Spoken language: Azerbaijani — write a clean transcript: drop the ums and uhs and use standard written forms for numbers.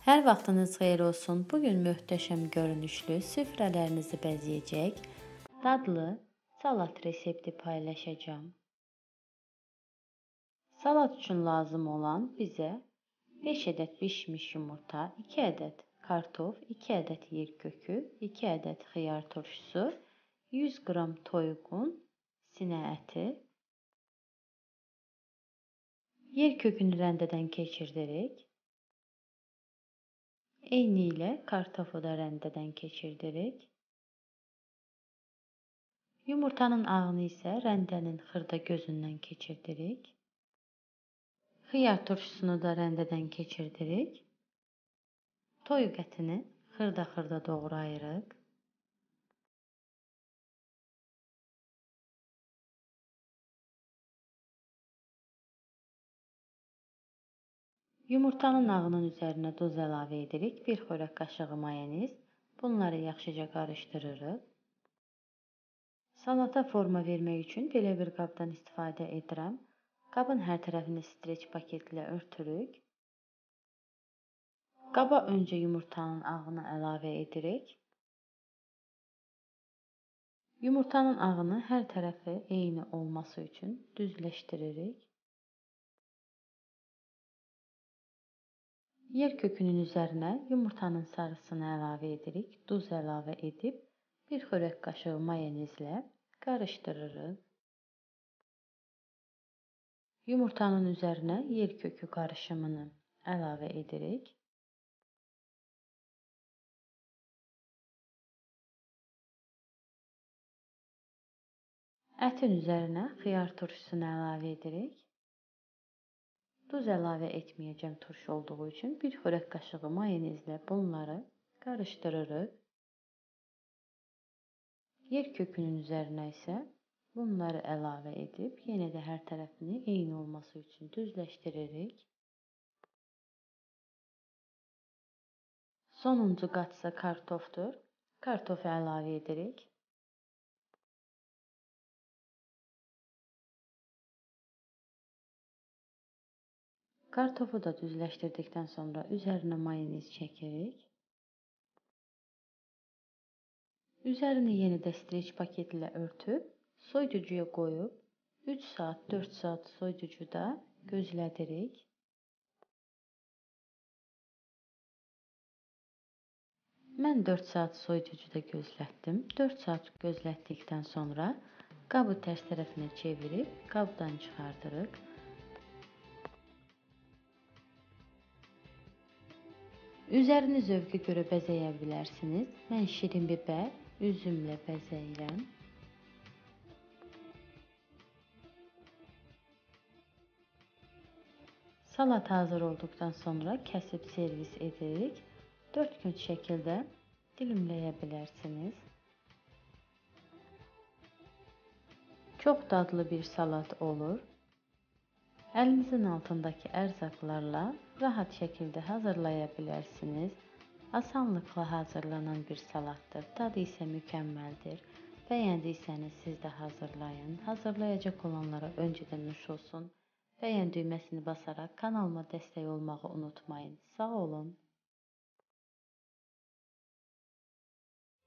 Hər vaxtınız xeyir olsun. Bugün möhtəşəm görünüşlü süfrələrinizi bəzəyəcək dadlı salat resepti paylaşacağım. Salat üçün lazım olan bizə 5 ədəd bişmiş yumurta, 2 ədəd kartof, 2 ədəd yer kökü, 2 ədəd xiyar turşusu, 100 qram toyuğun sinə əti, yer kökünü rəndədən keçirdirik. Eyni ilə kartofu da rəndədən keçirdirik. Yumurtanın ağını isə rəndənin xırda gözündən keçirdirik. Xiyar turşusunu da rəndədən keçirdirik. Toyuq ətini xırda-xırda doğrayırıq. Yumurtanın ağının üzərinə duz əlavə edirik. 1 xörək qaşığı mayonez. Bunları yaxşıca qarışdırırıq. Salata forma vermək üçün belə bir qabdan istifadə edirəm. Qabın hər tərəfini streç paketlə örtürük. Qaba öncə yumurtanın ağını əlavə edirik. Yumurtanın ağını hər tərəfi eyni olması üçün düzləşdiririk. Yer kökünün üzərinə yumurtanın sarısını əlavə edirik. Duz əlavə edib 1 xörək qaşığı mayonezlə qarışdırırıq. Yumurtanın üzərinə yer kökü qarışımını əlavə edirik. Ətin üzərinə xiyar turşusunu əlavə edirik. Duz əlavə etməyəcəm turşu olduğu üçün 1 xörək qaşığı mayonezlə bunları qarışdırırıq. Yer kökünün üzərinə isə bunları əlavə edib yenə də hər tərəfini eyni olması üçün düzləşdiririk. Sonuncu qat isə kartofdur. Kartofu əlavə edirik. Kartofu da düzləşdirdikdən sonra üzərinə mayonez çəkirik. Üzerini yenə də streç paket ilə örtüb, soyuducuya qoyub 3 saat, 4 saat soyuducuda gözlədirik. Mən 4 saat soyuducuda gözlətdim. 4 saat gözlətdikdən sonra qabı tərs tərəfinə çevirib qabdan çıxardırıq. Üzerini zövqə görə bəzəyə bilərsiniz. Mən şirin bibər, üzümlə bəzəyirəm. Salat hazır olduqdan sonra kəsib servis edirik. 4 gün şəkildə dilimləyə bilərsiniz. Çox dadlı bir salat olur. Əlinizin altındakı ərzaqlarla rahat şəkildə hazırlaya bilərsiniz. Asanlıqla hazırlanan bir salatdır. Dadı isə mükəmməldir. Bəyəndiysəniz siz də hazırlayın. Hazırlayacaq olanlara öncədən nuş olsun. Bəyən düyməsini basaraq kanalıma dəstək olmağı unutmayın. Sağ olun.